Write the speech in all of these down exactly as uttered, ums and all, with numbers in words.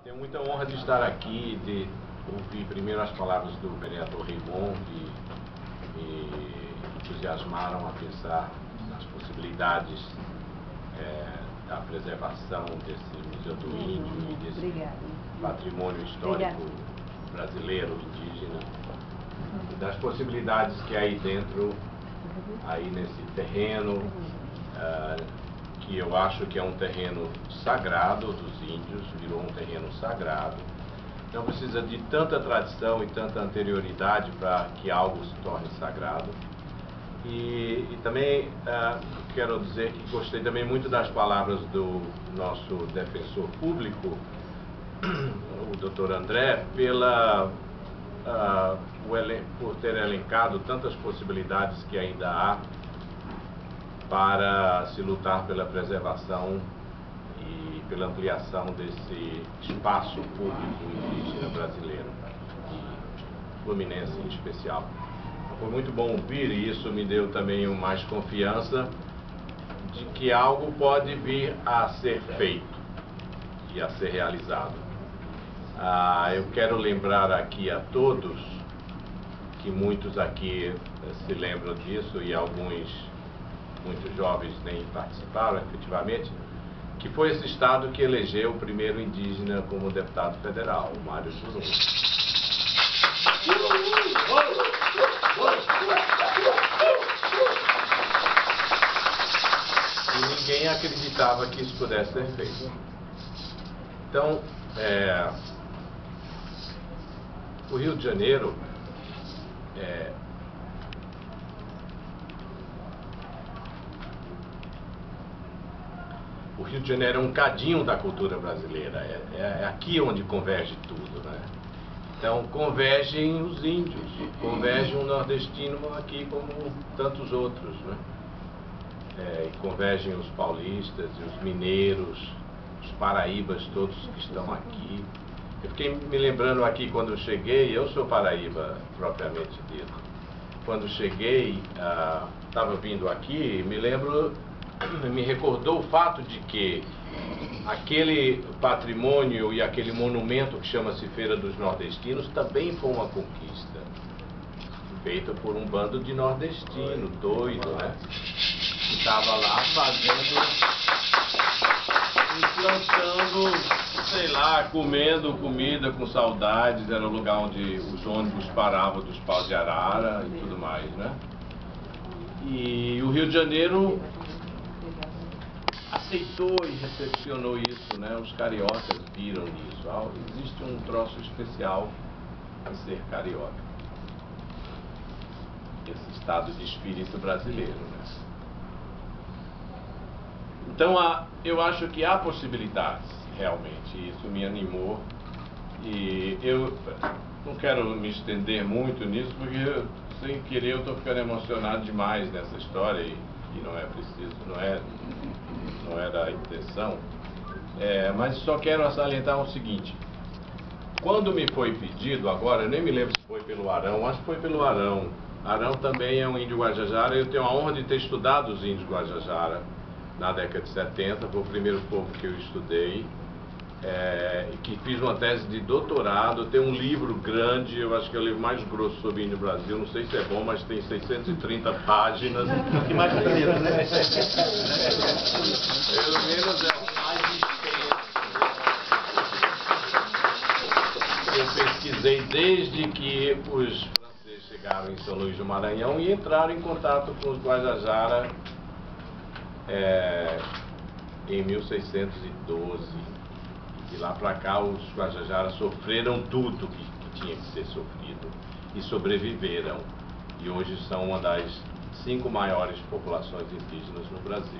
Tenho muita honra de estar aqui, de ouvir primeiro as palavras do vereador Raymond, que me entusiasmaram a pensar nas possibilidades é, da preservação desse Museu do Índio e desse Obrigada. patrimônio histórico Obrigada. brasileiro, indígena, e das possibilidades que há aí dentro, aí nesse terreno, uh, que eu acho que é um terreno sagrado dos índios, virou um terreno sagrado. Não precisa de tanta tradição e tanta anterioridade para que algo se torne sagrado. E, e também uh, quero dizer que gostei também muito das palavras do nosso defensor público, o doutor André, pela, uh, o elen por ter elencado tantas possibilidades que ainda há para se lutar pela preservação e pela ampliação desse espaço público indígena brasileiro, e fluminense em especial. Foi muito bom ouvir, e isso me deu também mais confiança de que algo pode vir a ser feito e a ser realizado. Ah, eu quero lembrar aqui a todos, que muitos aqui se lembram disso e alguns muitos jovens nem participaram efetivamente, que foi esse estado que elegeu o primeiro indígena como deputado federal, o Mário Jurun. E ninguém acreditava que isso pudesse ser feito. Então, é, o Rio de Janeiro é, O Rio de Janeiro é um cadinho da cultura brasileira, é, é aqui onde converge tudo, né? Então convergem os índios, converge um nordestino aqui como tantos outros, né? É, e convergem os paulistas e os mineiros, os paraíbas todos que estão aqui. Eu fiquei me lembrando aqui quando eu cheguei, eu sou paraíba propriamente dito. Quando cheguei, estava ah, vindo aqui, me lembro... me recordou o fato de que aquele patrimônio e aquele monumento que chama-se Feira dos Nordestinos também foi uma conquista feita por um bando de nordestino doido, né? Que estava lá fazendo, implantando, sei lá, comendo comida com saudades. Era o lugar onde os ônibus paravam dos paus de arara e tudo mais, né? E o Rio de Janeiro aceitou e recepcionou isso, né? Os cariocas viram isso. Ah, existe um troço especial em ser carioca. Esse estado de espírito brasileiro, né? Então, há, eu acho que há possibilidades, realmente. Isso me animou. E eu não quero me estender muito nisso, porque eu, sem querer eu estou ficando emocionado demais nessa história. E, e não é preciso, não é... não era a intenção, é, mas só quero salientar o seguinte: quando me foi pedido agora, eu nem me lembro se foi pelo Arão, acho que foi pelo Arão. Arão também é um índio Guajajara. Eu tenho a honra de ter estudado os índios Guajajara na década de setenta, foi o primeiro povo que eu estudei, é, que fiz uma tese de doutorado. Tem um livro grande, eu acho que é o livro mais grosso sobre índio Brasil, não sei se é bom, mas tem seiscentas e trinta páginas. Que mais primeiro, né? Pelo menos é o mais extenso. Eu pesquisei desde que os franceses chegaram em São Luís do Maranhão e entraram em contato com os Guajajara é, em mil seiscentos e doze. De lá para cá, os Guajajara sofreram tudo que, que tinha que ser sofrido e sobreviveram. E hoje são uma das cinco maiores populações indígenas no Brasil.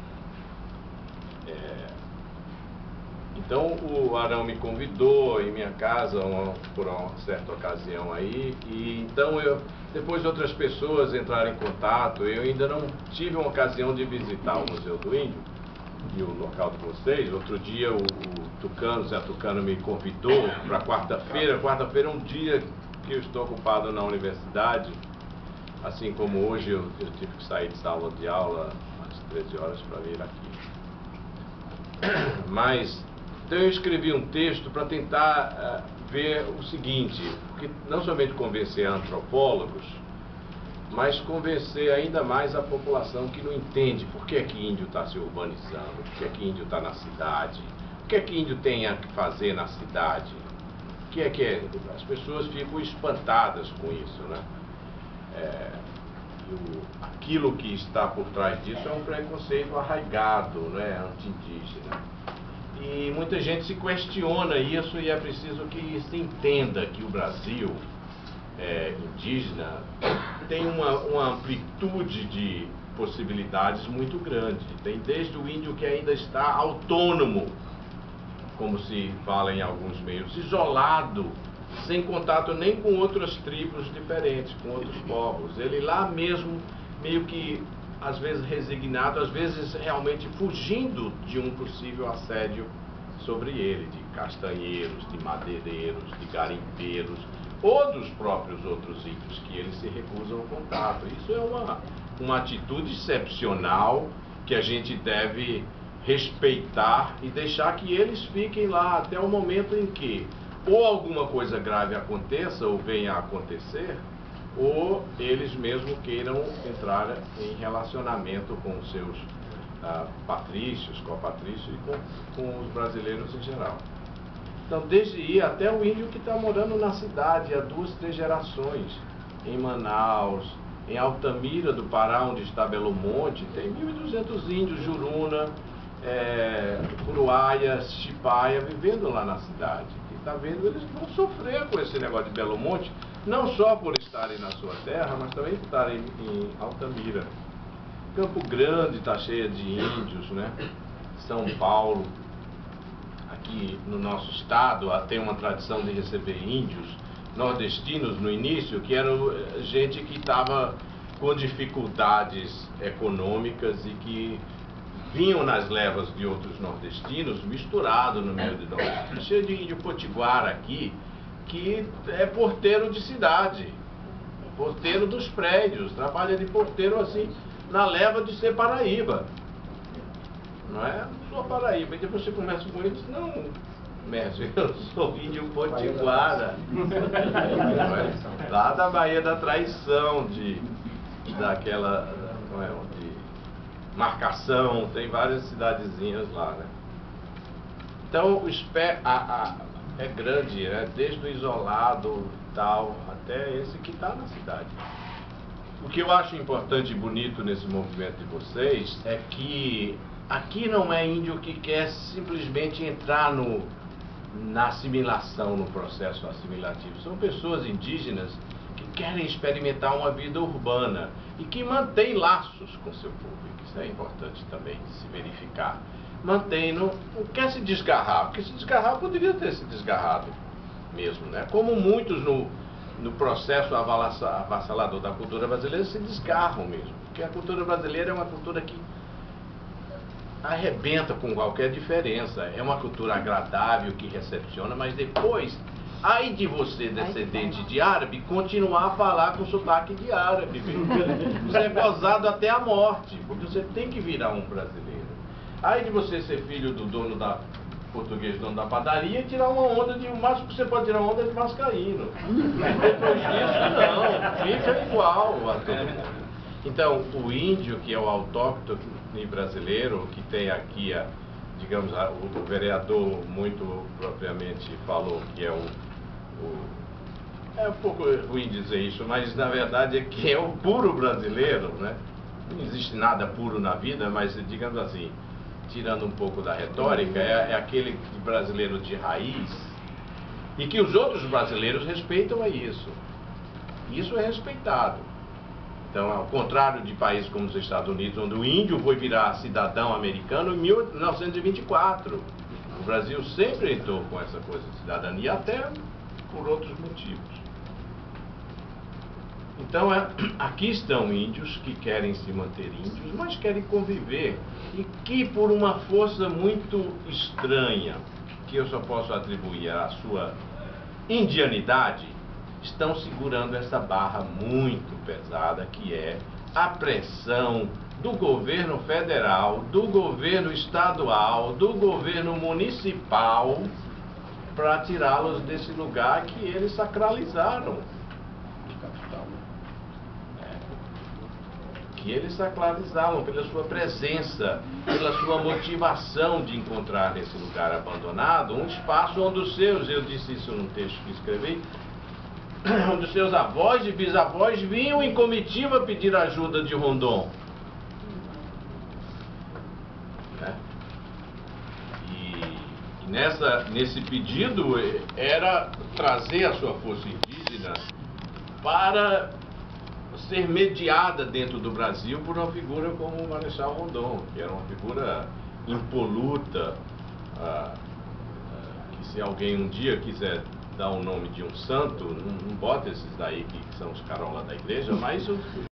É... Então, o Arão me convidou em minha casa uma, por uma certa ocasião aí. E então, eu, depois de outras pessoas entraram em contato, eu ainda não tive uma ocasião de visitar o Museu do Índio e o local de vocês. Outro dia o, o Tucano, Zé Tucano, me convidou para quarta-feira. Quarta-feira é um dia que eu estou ocupado na universidade, assim como hoje eu, eu tive que sair de sala de aula às treze horas para vir aqui. Mas Então eu escrevi um texto para tentar uh, ver o seguinte, porque não somente convencer antropólogos, mas convencer ainda mais a população que não entende por que é que índio está se urbanizando, por que é que índio está na cidade, o que é que índio tem a fazer na cidade, o que é que é? As pessoas ficam espantadas com isso, né? É, o, aquilo que está por trás disso é um preconceito arraigado, né, anti-indígena. E muita gente se questiona isso e é preciso que se entenda que o Brasil é, indígena tem uma, uma amplitude de possibilidades muito grande. Tem desde o índio que ainda está autônomo, como se fala em alguns meios, isolado, sem contato nem com outras tribos diferentes, com outros povos. Ele lá mesmo, meio que, às vezes resignado, às vezes realmente fugindo de um possível assédio sobre ele, de castanheiros, de madeireiros, de garimpeiros, ou dos próprios outros índios que eles se recusam ao contato. Isso é uma, uma atitude excepcional que a gente deve respeitar e deixar que eles fiquem lá até o momento em que ou alguma coisa grave aconteça ou venha a acontecer, ou eles mesmos queiram entrar em relacionamento com os seus ah, patrícios, copatrícios e com, com os brasileiros em geral. Então, desde ir até o índio que está morando na cidade há duas, três gerações, em Manaus, em Altamira do Pará, onde está Belo Monte, tem mil e duzentos índios, Juruna, é, Curuaia, Chipaia, vivendo lá na cidade. E está vendo, eles vão sofrer com esse negócio de Belo Monte, não só por estarem na sua terra, mas também por estarem em Altamira. Campo Grande está cheio de índios, né? São Paulo, aqui no nosso estado, tem uma tradição de receber índios nordestinos no início, que eram gente que estava com dificuldades econômicas e que vinham nas levas de outros nordestinos, misturado no meio de nós. Cheio de índio potiguara aqui, que é porteiro de cidade, porteiro dos prédios, trabalha de porteiro assim, na leva de ser Paraíba. Não é só Paraíba. E depois você conversa com eles, não, mestre, eu sou índio potiguara. Lá da Baía da Traição, de, daquela, não é, de Marcação, tem várias cidadezinhas lá, né? Então o espé a, a, é grande, né? Desde o isolado tal, até esse que está na cidade. O que eu acho importante e bonito nesse movimento de vocês é que aqui não é índio que quer simplesmente entrar no, na assimilação, no processo assimilativo. São pessoas indígenas que querem experimentar uma vida urbana e que mantêm laços com seu público. Isso é importante também de se verificar. Mantém, não, não quer se desgarrar, porque se desgarrar poderia ter se desgarrado mesmo, né? Como muitos no, no processo avassalador da cultura brasileira se desgarram mesmo, porque a cultura brasileira é uma cultura que arrebenta com qualquer diferença, é uma cultura agradável que recepciona, mas depois, ai de você, descendente de árabe, continuar a falar com sotaque de árabe, você é gozado até a morte, porque você tem que virar um brasileiro. Ai de você ser filho do dono da português, dono da padaria, e tirar uma onda de, o máximo que você pode tirar uma onda de vascaíno. Depois disso, não, fica igual a todo mundo. Então, o índio, que é o autóctone brasileiro, que tem aqui, a, digamos, a, o, o vereador muito propriamente falou que é o, o... É um pouco ruim dizer isso, mas na verdade é que é o puro brasileiro, né? Não existe nada puro na vida, mas digamos assim, tirando um pouco da retórica, é, é aquele brasileiro de raiz e que os outros brasileiros respeitam a isso. Isso é respeitado. Então, ao contrário de países como os Estados Unidos, onde o índio foi virar cidadão americano em mil novecentos e vinte e quatro. O Brasil sempre entrou com essa coisa de cidadania, até por outros motivos. Então, é, aqui estão índios que querem se manter índios, mas querem conviver, e que por uma força muito estranha, que eu só posso atribuir à sua indianidade, estão segurando essa barra muito pesada, que é a pressão do governo federal, do governo estadual, do governo municipal, para tirá-los desse lugar que eles sacralizaram. Que eles sacralizavam pela sua presença, pela sua motivação de encontrar nesse lugar abandonado um espaço onde os seus, eu disse isso num texto que escrevi, onde os seus avós e bisavós vinham em comitiva pedir ajuda de Rondon. Né? E, e nessa, nesse pedido era trazer a sua força indígena para ser mediada dentro do Brasil por uma figura como o Marechal Rondon, que era uma figura impoluta, ah, ah, que se alguém um dia quiser dar o nome de um santo, não, não bota esses daí que são os carolas da igreja, mas o